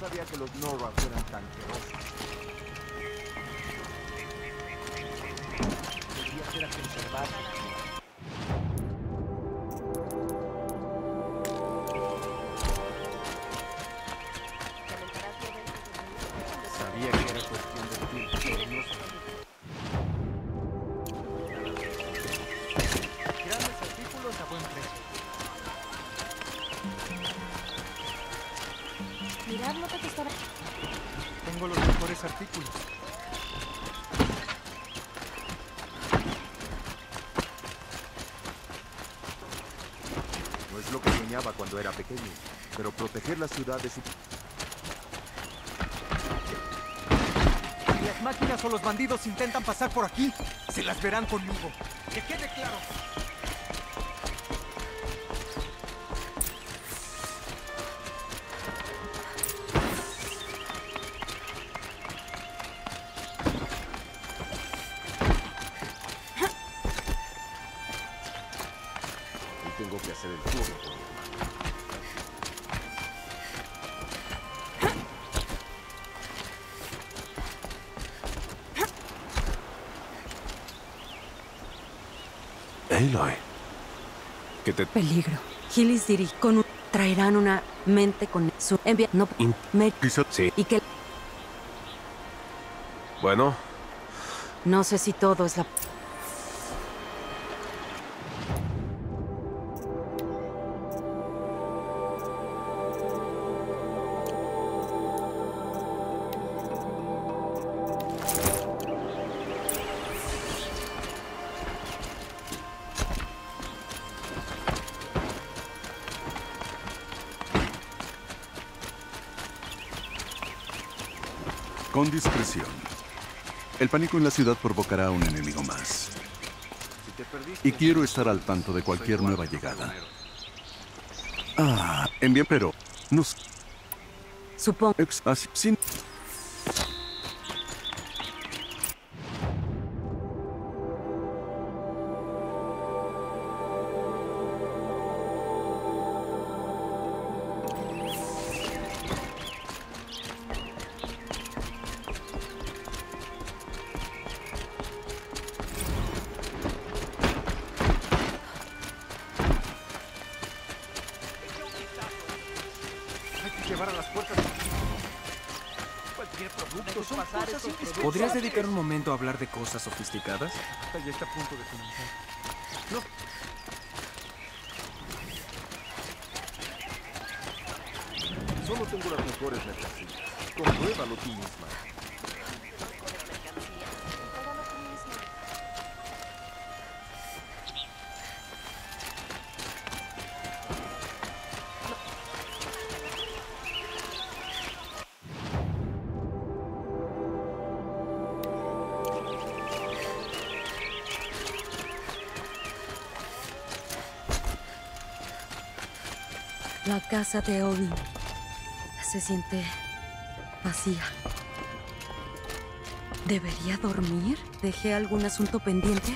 sabía que los Nora fueran tan feroces. Debería ser a conservar. Sabía que era cuestión de tiempo, pero no sabía. Grandes artículos a buen precio. Mirad lo que está... Tengo los mejores artículos. No es lo que soñaba cuando era pequeño, pero proteger la ciudad de su... Si las máquinas o los bandidos intentan pasar por aquí, se las verán conmigo. Que quede claro. Tengo que hacer el turno por mi hermano. Aloy. ¿Qué te... Peligro. Gillis dirige con un... Traerán una mente con su... Envía... No... Quizá... Sí. Y que... Bueno, No sé si todo es la... Con discreción. El pánico en la ciudad provocará a un enemigo más. Y quiero estar al tanto de cualquier nueva llegada. Ah, bien, pero... No sé. Supongo... Así, sin... Llevar a las puertas. Cualquier producto son cosas indispensables. ¿Podrías dedicar un momento a hablar de cosas sofisticadas? Ya está a punto de comenzar. No. Solo tengo las mejores mercancías. Compruébalo tú misma. La casa de Odin se siente vacía. ¿Debería dormir? ¿Dejé algún asunto pendiente?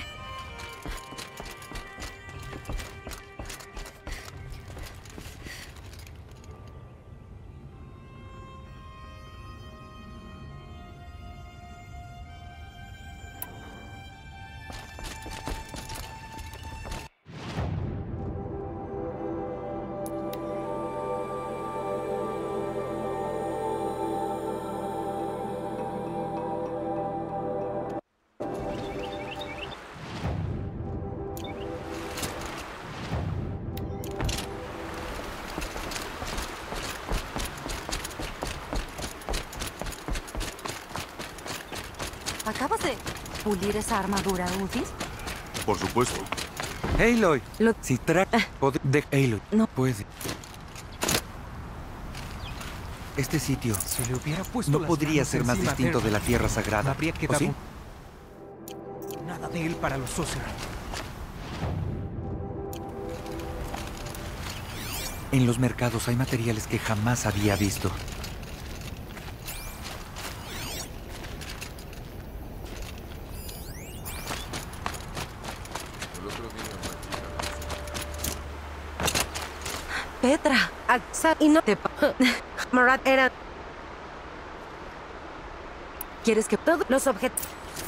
¿Acabas de pulir esa armadura, Udis? Por supuesto. Aloy, Lo... si trata de Aloy, No. puede. Este sitio Si le hubiera puesto no las podría manos ser más encima distinto de la Tierra Sagrada. habría ¿O quedado sí? nada de él para los Oseram. En los mercados hay materiales que jamás había visto. Petra, Aksa y no te... Marat era... ¿Quieres que todos los objetos...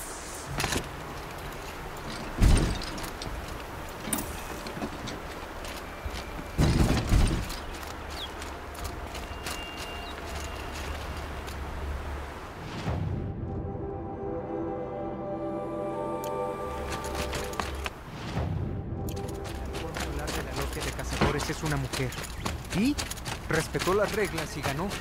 Popular de la logia de cazadores es una mujer. Y respetó las reglas y ganó.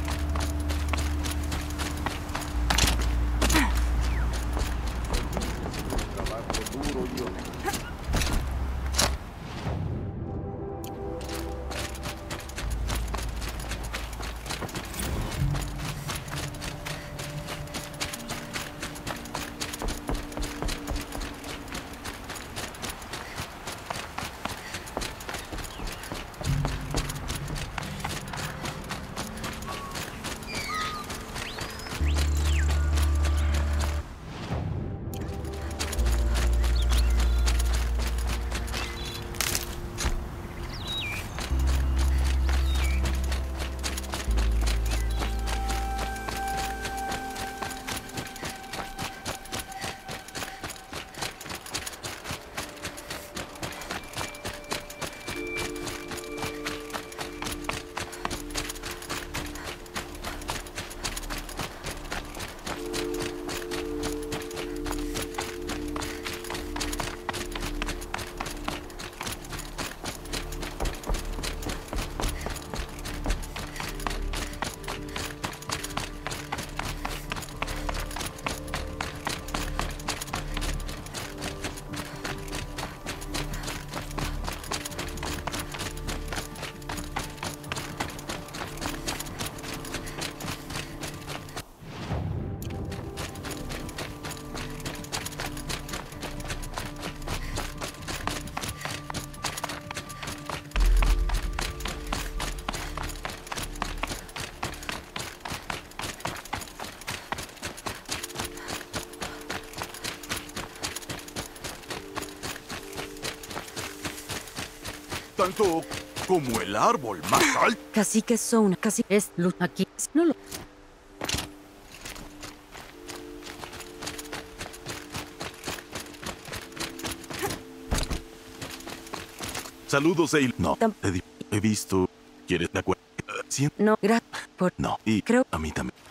Tanto como el árbol más alto. Cacique Zona, casi es luz aquí. No lo... Saludos, Eil. No, he visto. ¿Quieres la cuenta? No, gracias por... No, y Creo... a mí también.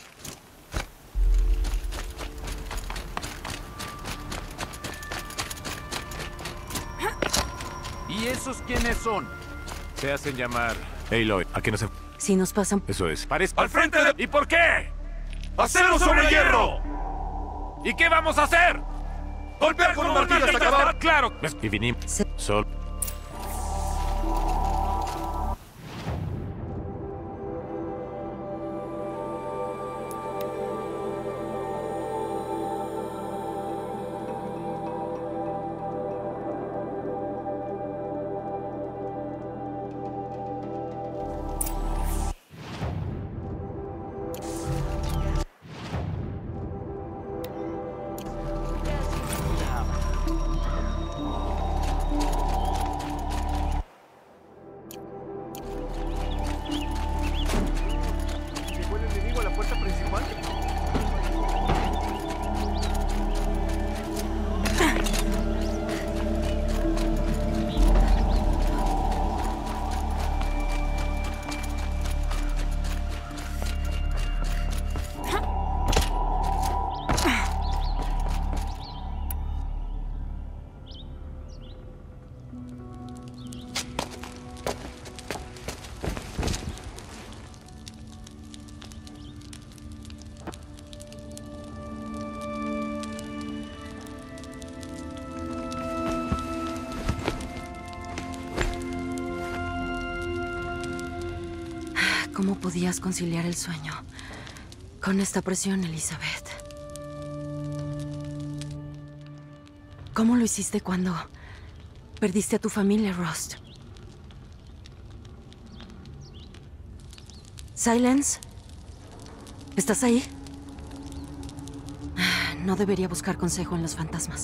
¿Y esos quiénes son? Se hacen llamar Aloy. ¿A qué no se...? Si nos pasan... Eso es. ¡Al frente de... ¿Y por qué? ¡Acero sobre hierro! ¿Y qué vamos a hacer? ¡Golpear con un martillo hasta acabar! ¡Claro! Y vinimos. Se- Sol. Llegó el enemigo a la puerta principal. ¿Cómo podías conciliar el sueño con esta presión, Elizabeth? ¿Cómo lo hiciste cuando perdiste a tu familia, Rust? Silence, ¿estás ahí? No debería buscar consejo en los fantasmas.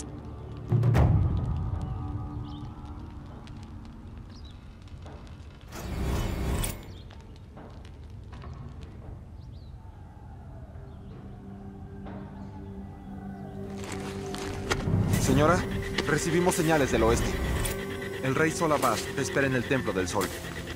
Señora, recibimos señales del oeste. El rey Sol Abbas te espera en el Templo del Sol.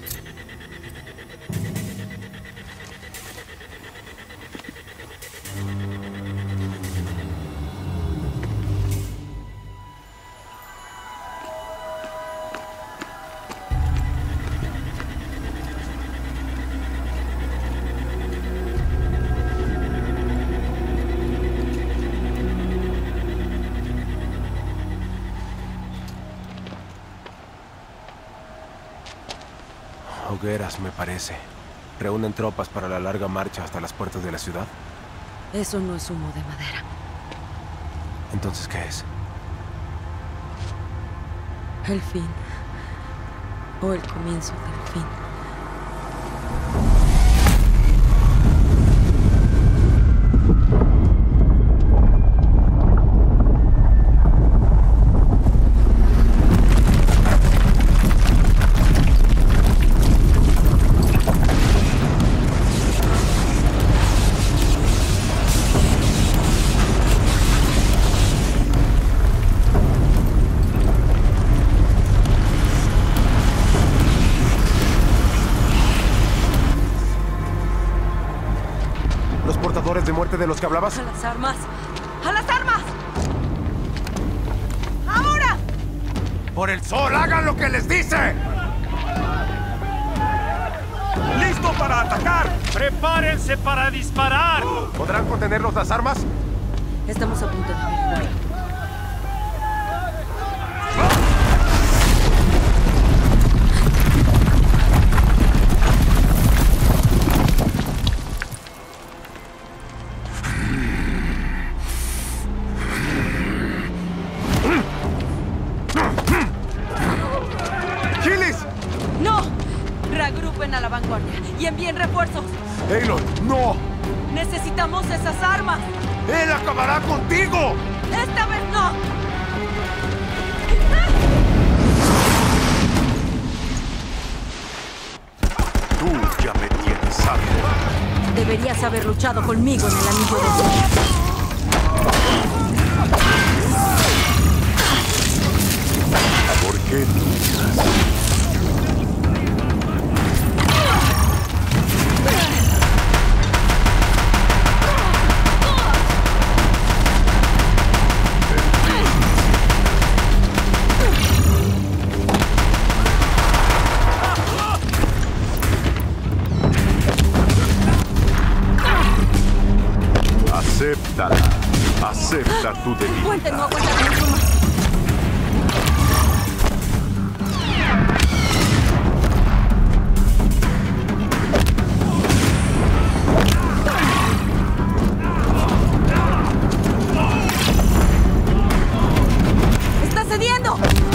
Hogueras, me parece. ¿Reúnen tropas para la larga marcha hasta las puertas de la ciudad? Eso no es humo de madera. ¿Entonces qué es? El fin. O el comienzo del fin. ¿De muerte de los que hablabas? ¡A las armas! ¡A las armas! ¡Ahora! ¡Por el sol! ¡Hagan lo que les dice! ¡Listo para atacar! ¡Prepárense para disparar! ¿Podrán contenerlos las armas? Estamos a punto de averiguar. Agrupen a la vanguardia y envíen refuerzos. ¡Aloy, no! ¡Necesitamos esas armas! ¡Él acabará contigo! ¡Esta vez no! Tú ya me tienes harto. Deberías haber luchado conmigo en el anillo de Sol. ¿Por qué luchas? Acéptala. Acepta tu debilidad. Puente no aguantará mucho más. ¡Está cediendo!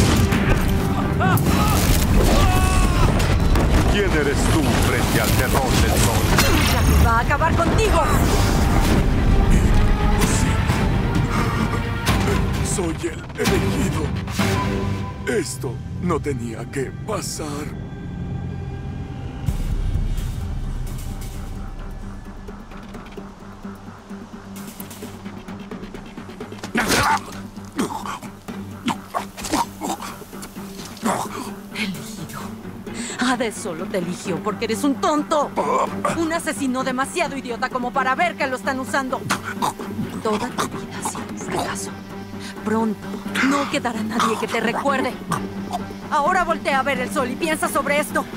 ¿Quién eres tú frente al terror del sol? ¡Va a acabar contigo! Soy el elegido. Esto no tenía que pasar. Elegido. Hades solo te eligió porque eres un tonto. Un asesino demasiado idiota como para ver que lo están usando. Toda tu vida ha sido un fracaso. Pronto no quedará nadie que te recuerde. Ahora voltea a ver el sol y piensa sobre esto.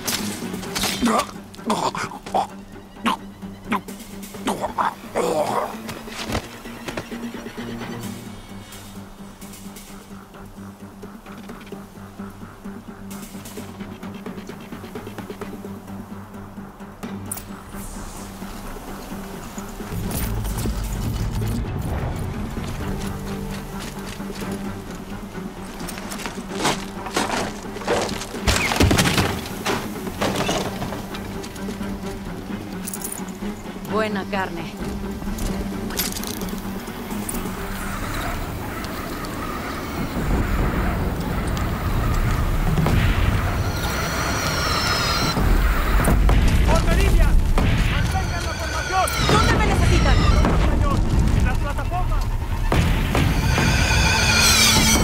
Buena carne. ¡Portería! ¡Mantengan la formación! ¿Dónde me necesitan? ¡En las plataformas!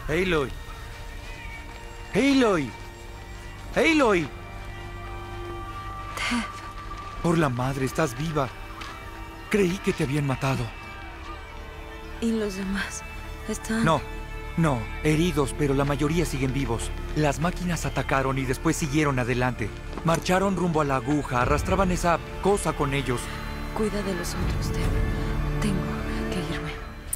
Aloy. Aloy. Aloy. Tev. Por la madre, estás viva. Creí que te habían matado. ¿Y los demás están...? No, heridos, pero la mayoría siguen vivos. Las máquinas atacaron y después siguieron adelante. Marcharon rumbo a la aguja, arrastraban esa cosa con ellos. Cuida de los otros, Tev. Tengo que irme.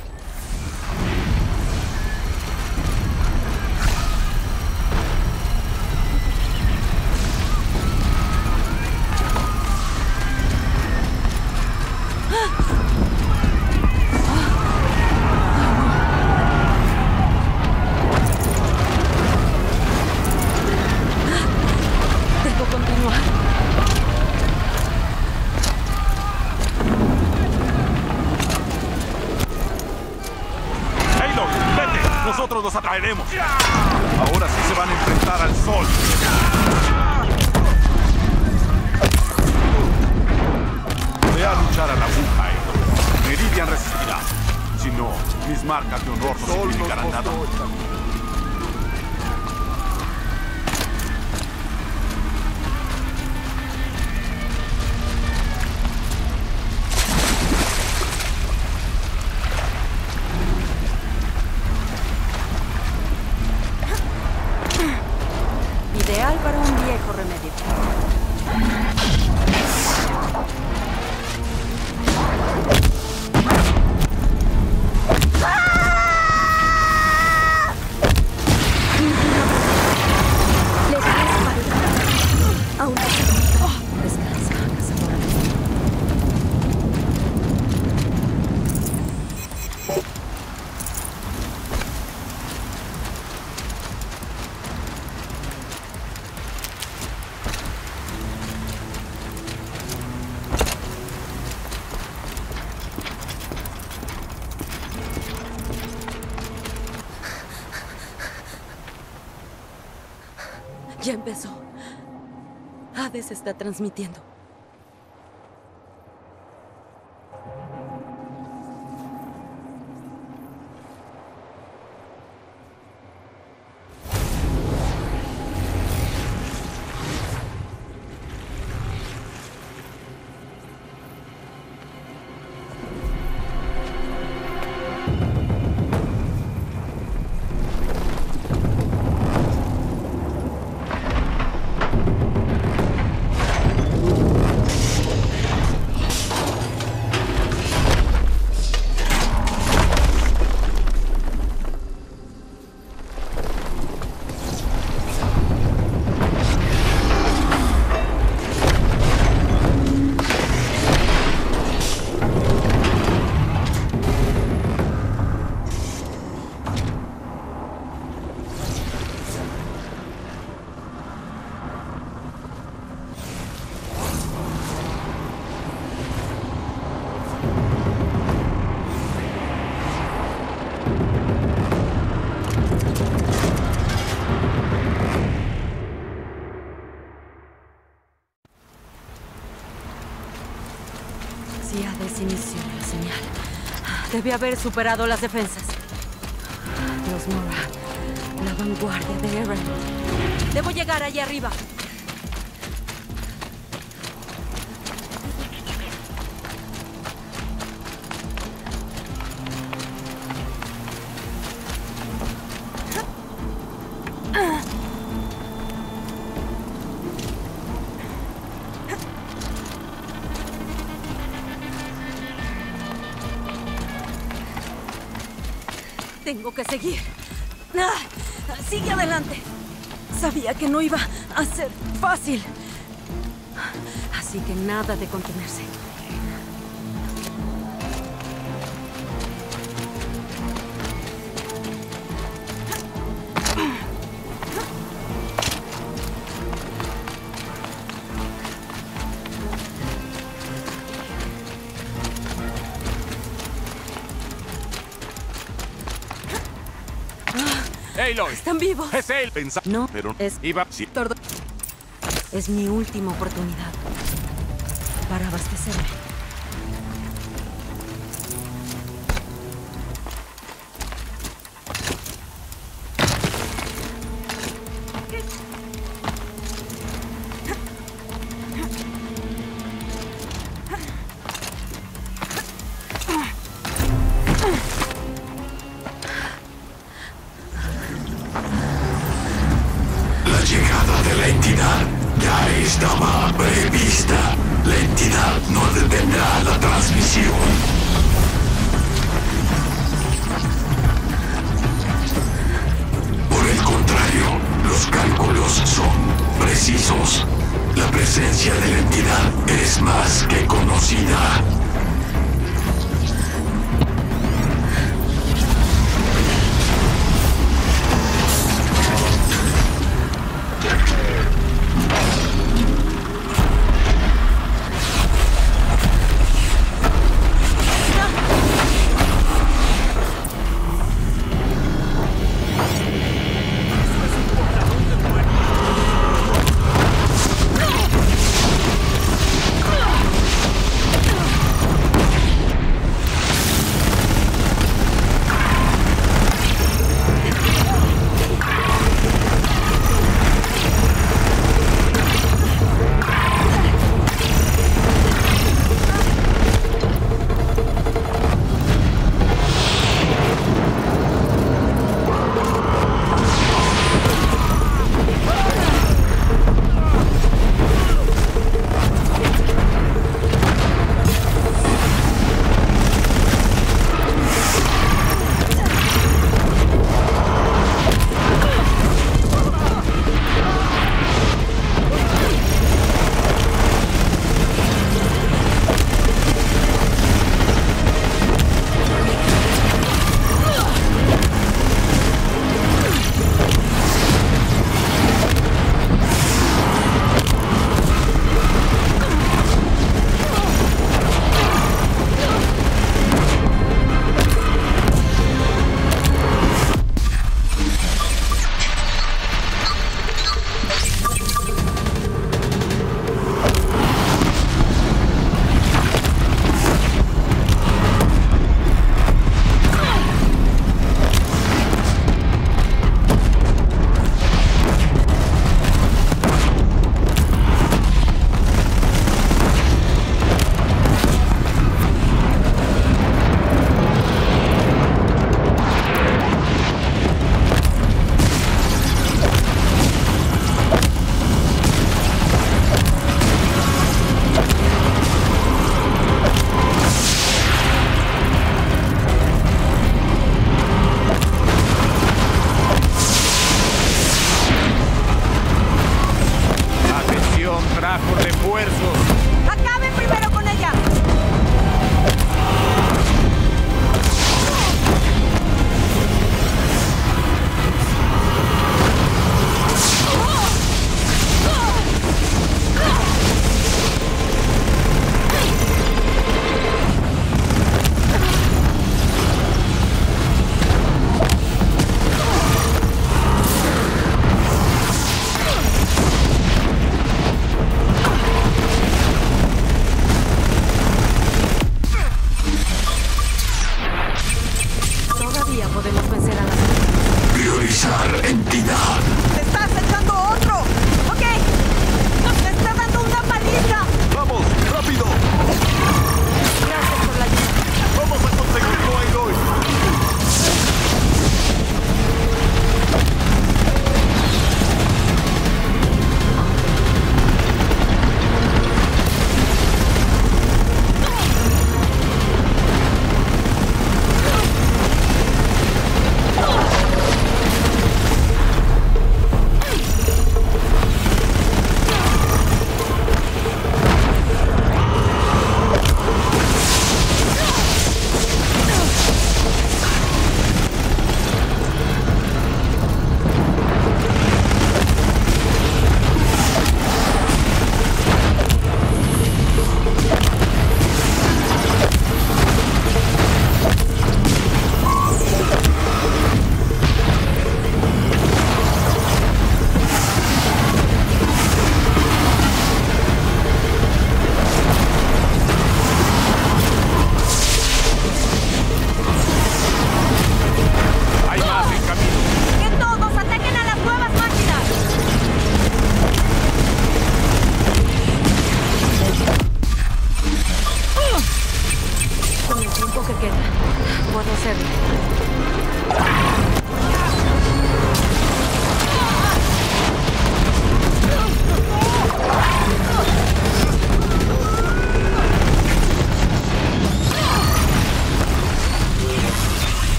Nosotros los atraeremos. Ahora sí se van a enfrentar al sol. Ve a luchar a la aguja, Aloy. Meridian resistirá. Si no, mis marcas de honor no significarán nada. Ideal para un viejo remedio. Le daré espalda. Aún no. Descansa, cazadora. Ya empezó. Hades está transmitiendo. Si Hades inició la señal, debe haber superado las defensas. Los Nora, la vanguardia de Eren. Debo llegar allá arriba. Tengo que seguir. Sigue adelante. Sabía que no iba a ser fácil. Así que nada de contenerse. Aloy. Están vivos. Es él. No, pero es iba. Sí. Tordo. Es mi última oportunidad para abastecerme. llegada de la entidad ya estaba prevista. La entidad no detendrá la transmisión. Por el contrario, los cálculos son precisos. La presencia de la entidad es más que conocida.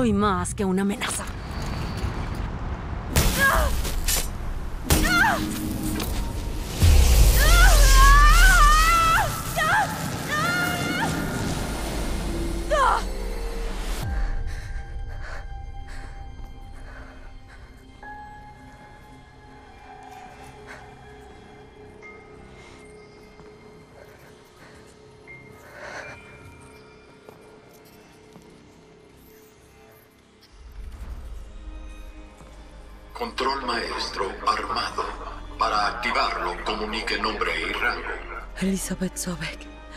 Soy más que una amenaza. Control maestro armado. Para activarlo, comunique nombre y rango. Elizabeth Sobek.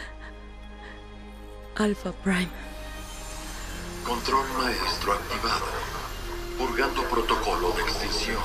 Alpha Prime. Control maestro activado. Purgando protocolo de extinción.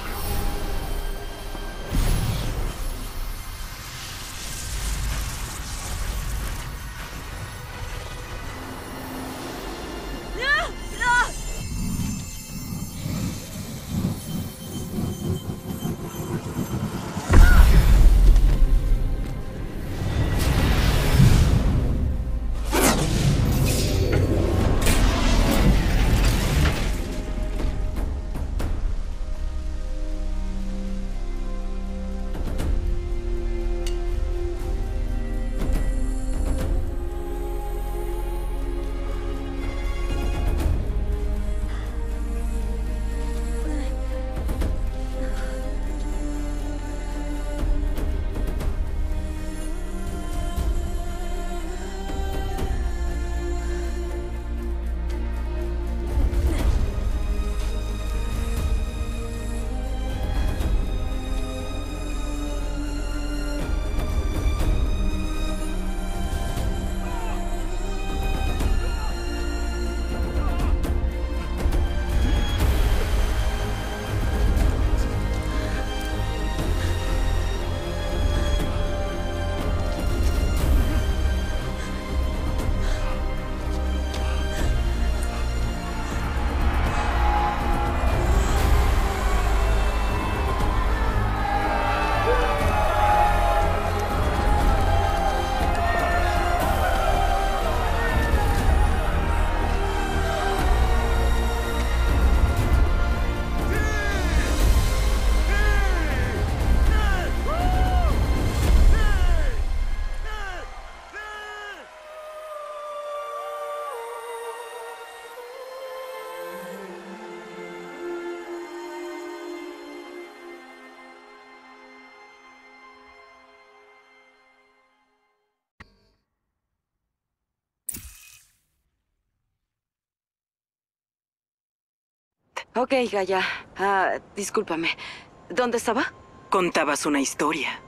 Ok, Gaia. Discúlpame. ¿Dónde estaba? Contabas una historia.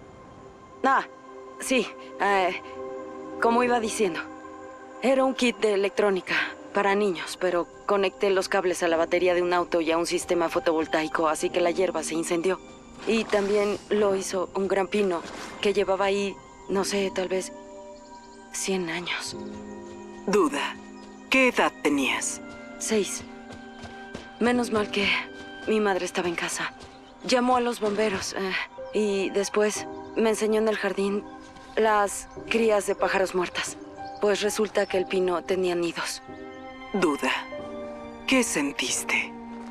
Sí. Como iba diciendo. Era un kit de electrónica para niños, pero conecté los cables a la batería de un auto y a un sistema fotovoltaico, así que la hierba se incendió. Y también lo hizo un gran pino que llevaba ahí, no sé, tal vez 100 años. Duda. ¿Qué edad tenías? 6. Menos mal que mi madre estaba en casa. Llamó a los bomberos y después me enseñó en el jardín las crías de pájaros muertas. Pues resulta que el pino tenía nidos. Duda. ¿Qué sentiste?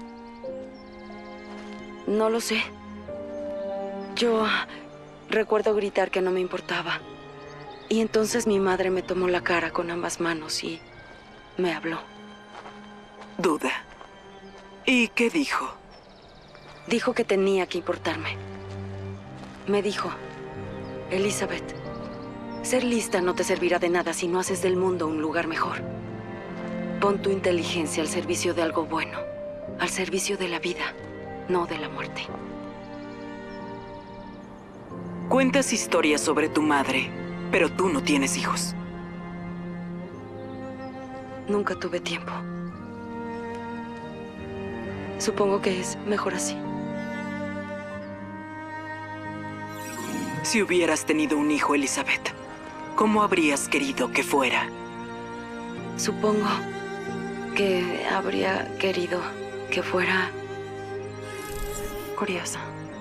No lo sé. Yo recuerdo gritar que no me importaba. Y entonces mi madre me tomó la cara con ambas manos y me habló. Duda. ¿Y qué dijo? Dijo que tenía que importarme. Me dijo, Elizabeth, ser lista no te servirá de nada si no haces del mundo un lugar mejor. Pon tu inteligencia al servicio de algo bueno, al servicio de la vida, no de la muerte. Cuentas historias sobre tu madre, pero tú no tienes hijos. Nunca tuve tiempo. Supongo que es mejor así. Si hubieras tenido un hijo, Elizabeth, ¿cómo habrías querido que fuera? Supongo que habría querido que fuera curiosa.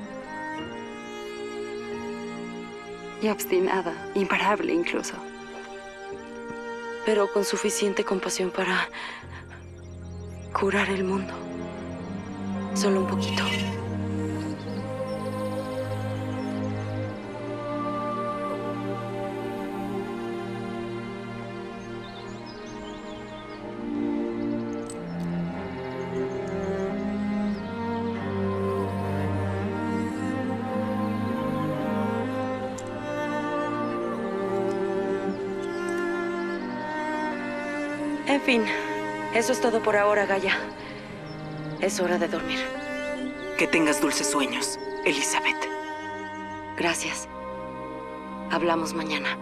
Y obstinada, imparable incluso. Pero con suficiente compasión para curar el mundo. Solo un poquito. En fin, eso es todo por ahora, Gaia. Es hora de dormir. Que tengas dulces sueños, Elizabeth. Gracias. Hablamos mañana.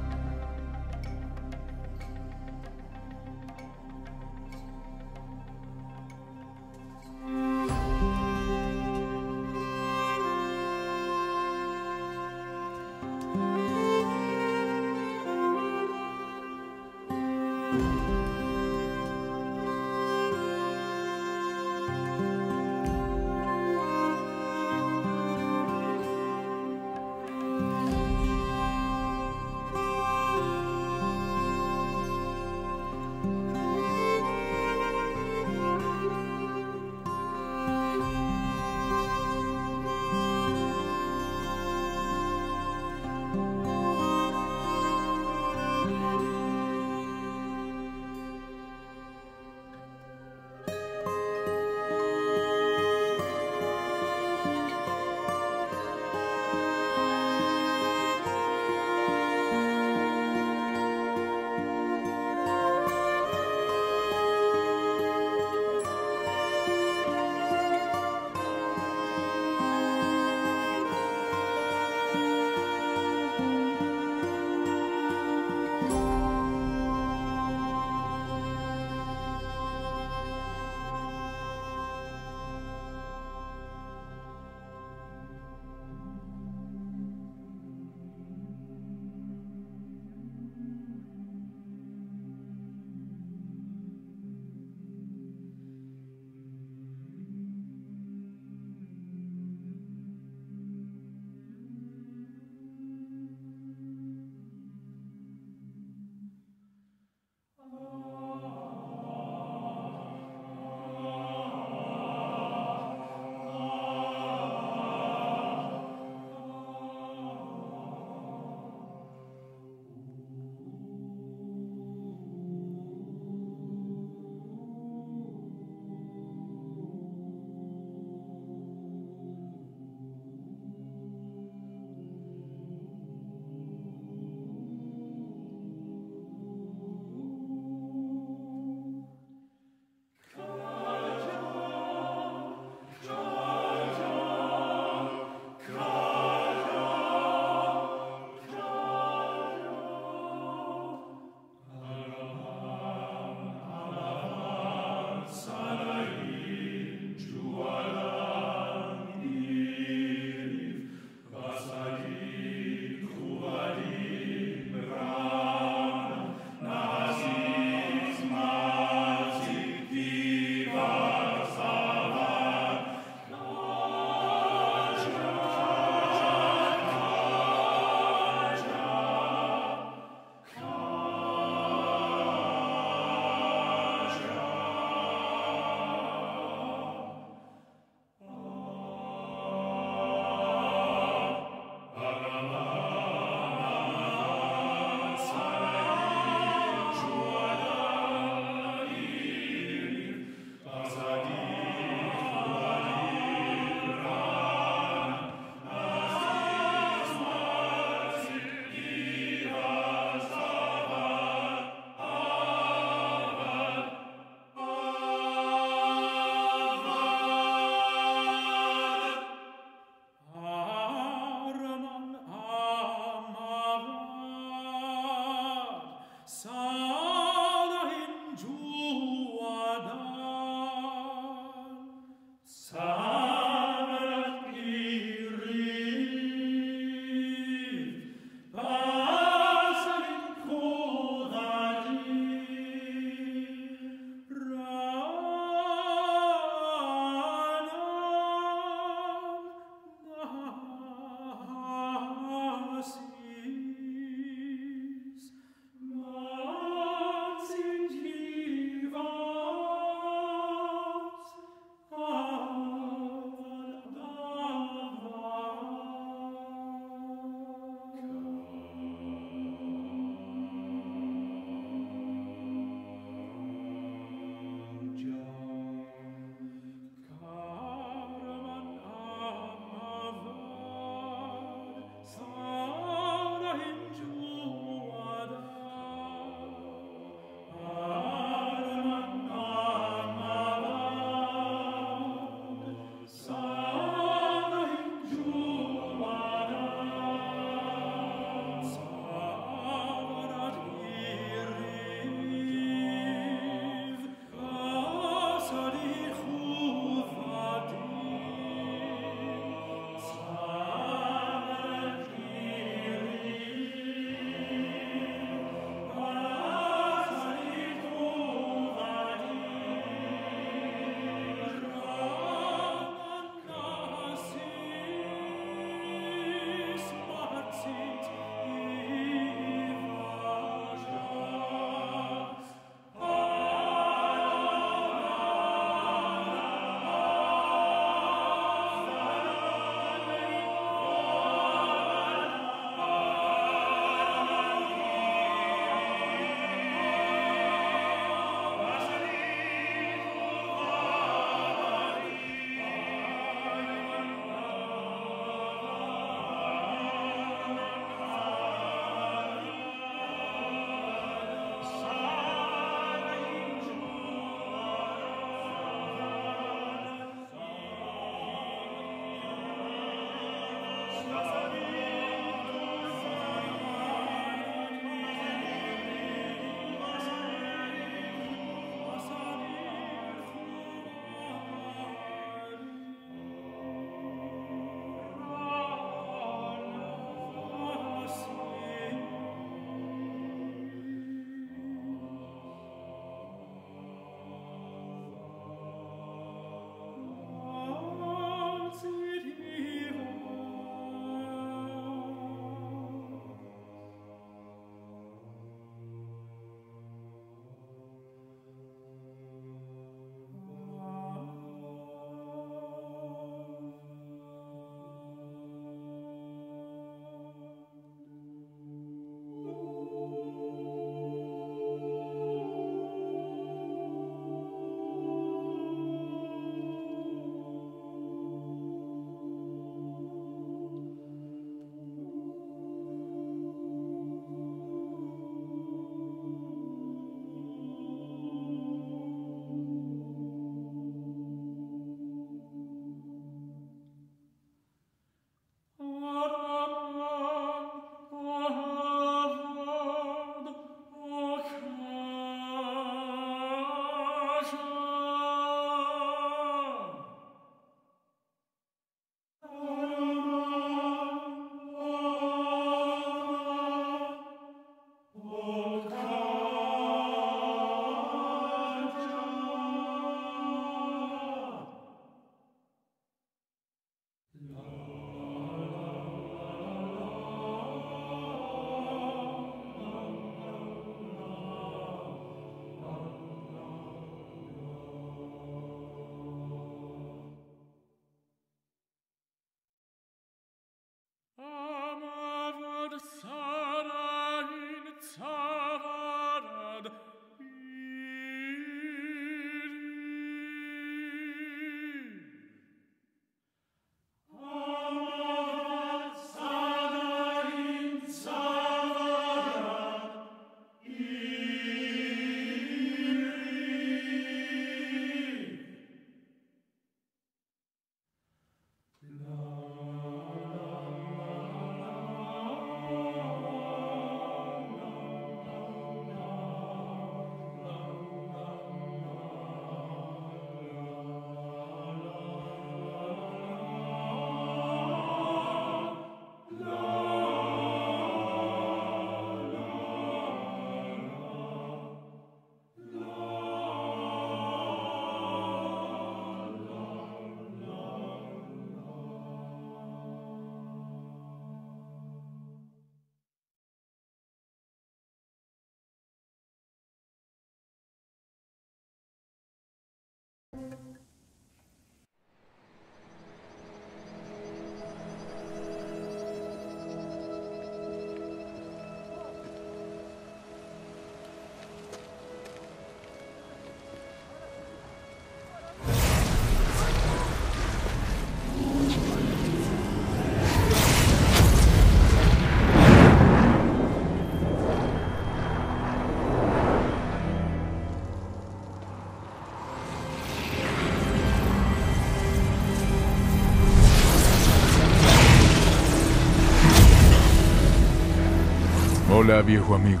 Hola, viejo amigo.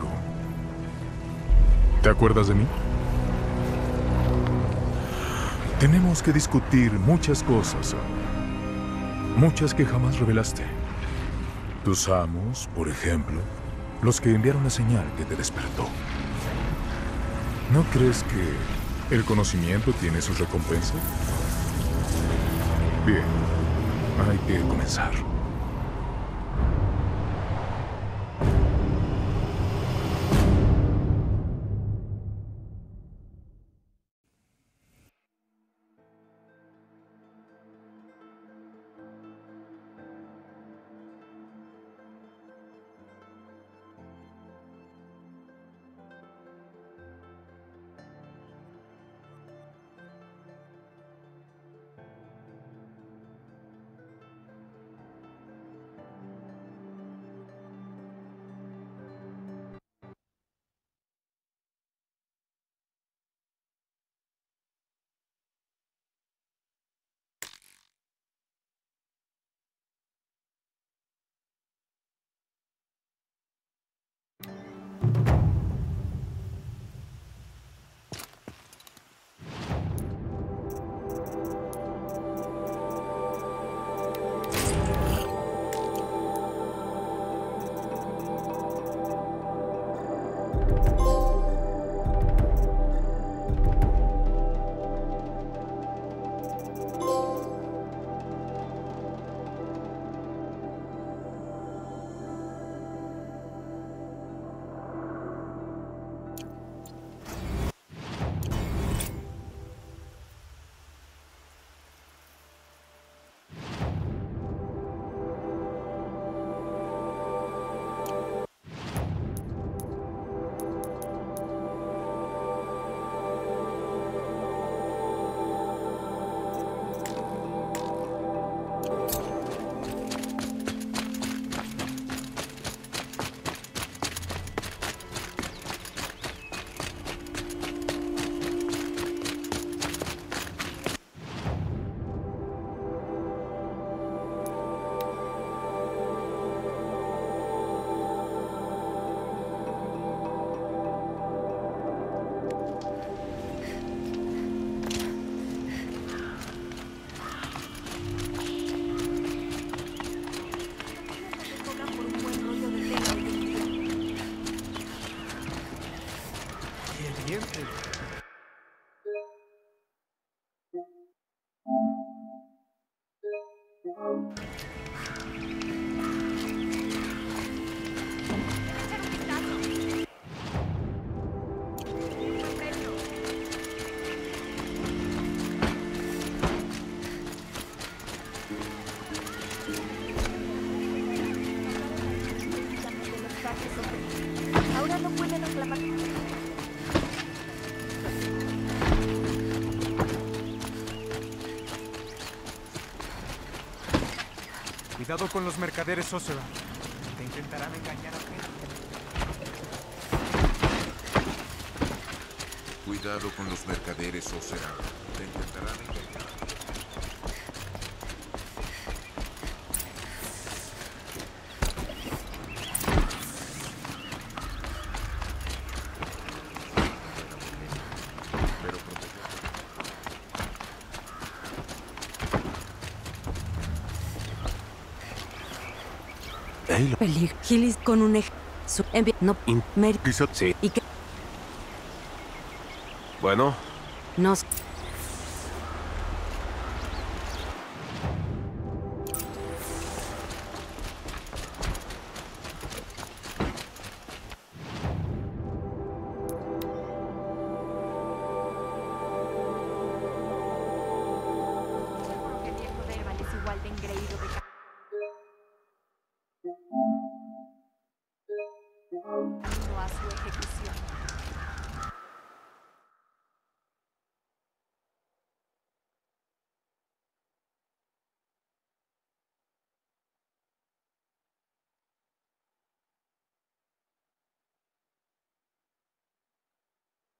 ¿Te acuerdas de mí? Tenemos que discutir muchas cosas. Muchas que jamás revelaste. Tus amos, por ejemplo, los que enviaron la señal que te despertó. ¿No crees que el conocimiento tiene sus recompensas? Bien, hay que comenzar. Ahora no puede reclamar. Cuidado con los mercaderes Oseram. Te intentarán engañar a ti. Cuidado con los mercaderes Oseram. Te intentarán engañar. Peligro. Gillis con un eje. No. Sí. ¿Y qué? Bueno. Nos.